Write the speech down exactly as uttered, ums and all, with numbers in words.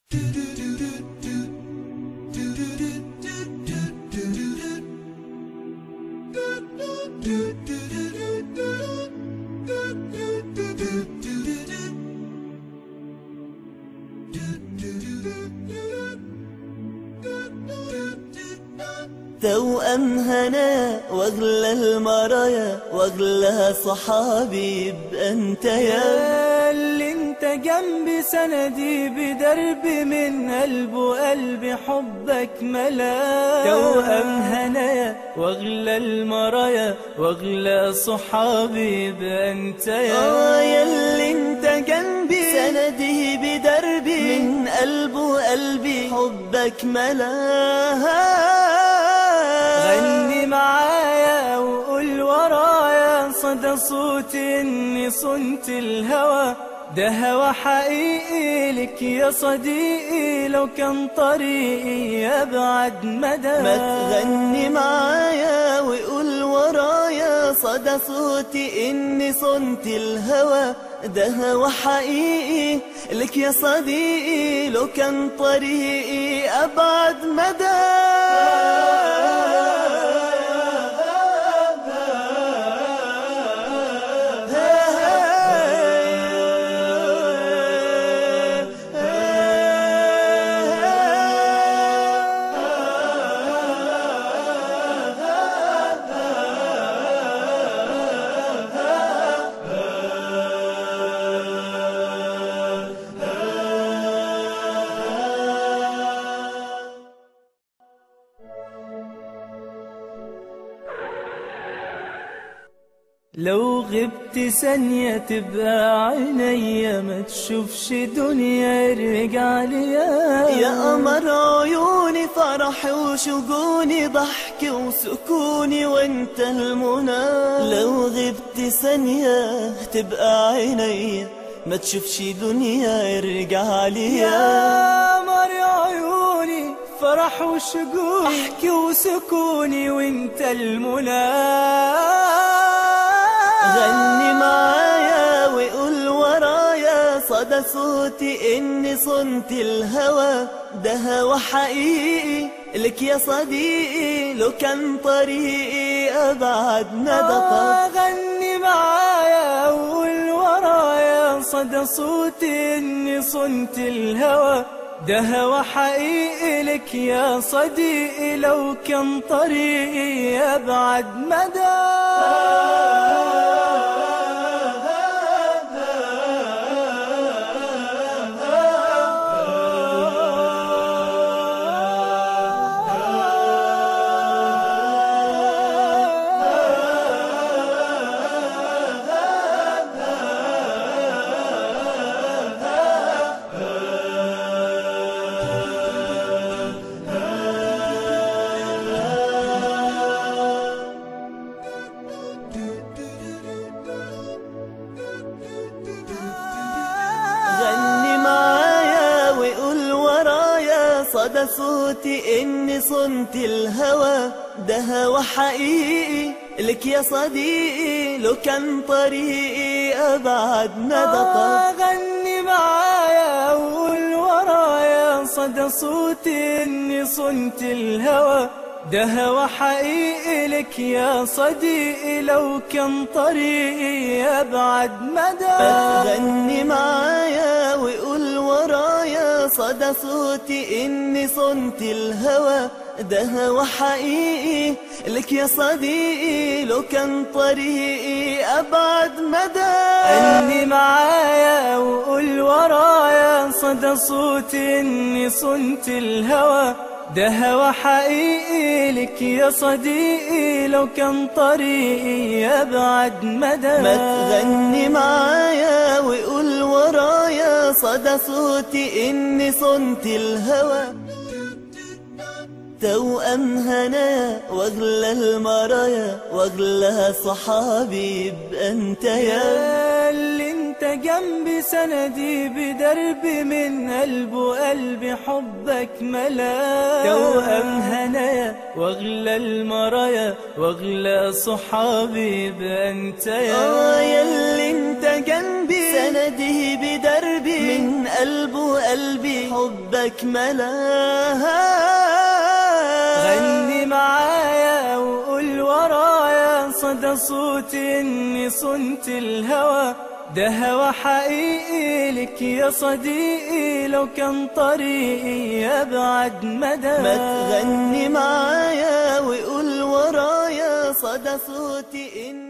توأم هنا واغلى المرايا واغلى صحابي بأنت يا اللي انت جنبي سندي بدربي من قلب وقلبي حبك ملا. توأم هنا واغلى المرايا واغلى صحابي بأنت يا آه يا اللي انت جنبي سندي بدربي من قلب وقلبي حبك ملا. غني معايا وقول ورايا صدى صوتي اني صنت الهوى، ده هوى حقيقي لك يا صديقي لو كان طريقي يبعد مدى. ما تغني معايا وقول ورايا صدى صوتي اني صنت الهوى، ده هوى حقيقي لك يا صديقي لو كان طريقي أبعد مدى. لو غبت ثانية تبقى عينيا ما تشوفش دنيا ارجع ليا. يا قمر عيوني فرحي وشجوني ضحكي وسكوني وانت المنى. لو غبت ثانية تبقى عينيا ما تشوفش دنيا ارجع ليا. يا قمر عيوني فرح وشجوني ضحكي وسكوني وانت المنى. غني معايا وقول ورايا صدى صوتي اني صنت الهوى، ده هوى حقيقي لك يا صديقي لو كان طريقي أبعد مدى. آه غني معايا وقول ورايا صدى صوتي اني صنت الهوى، ده هوى حقيقي لك يا صديقي لو كان طريقي أبعد مدى. صدى صوتي اني صنت الهوى، ده هوى حقيقي لك يا صديقي لو كان طريقي أبعد مدى. آه غني معايا وقول ورايا صدى صوتي اني صنت الهوى، ده هوى حقيقي لك يا صديقي لو كان طريقي أبعد مدى. غني معايا وقول ورايا صدى صوتي اني صنت الهوى، ده هوى حقيقي لك يا صديقي لو كان طريقي أبعد مدى. غني معايا وقول ورايا صدى صوتي اني صنت الهوى، ده هوى حقيقي لك يا صديقي لو كان طريقي يبعد مدى. ما تغني معايا وقول ورايا صدى صوتي اني صنت الهوى. توأم هنا واغلى المرايا واغلى صحابي بأنت يا اللي انت جنبي سندي بدربي من قلب وقلبي حبك ملا. توأم هنايا واغلى المرايا واغلى صحابي بأنت يا آه يا اللي انت جنبي سندي بدربي من قلب وقلبي حبك حبك ملاها. غني معايا وقول ورايا صدى صوتي اني صنت الهوى، ده هوى حقيقي لك يا صديقي لو كان طريقي يبعد مدى. ما تغني معايا وقول ورايا صدى صوتي إن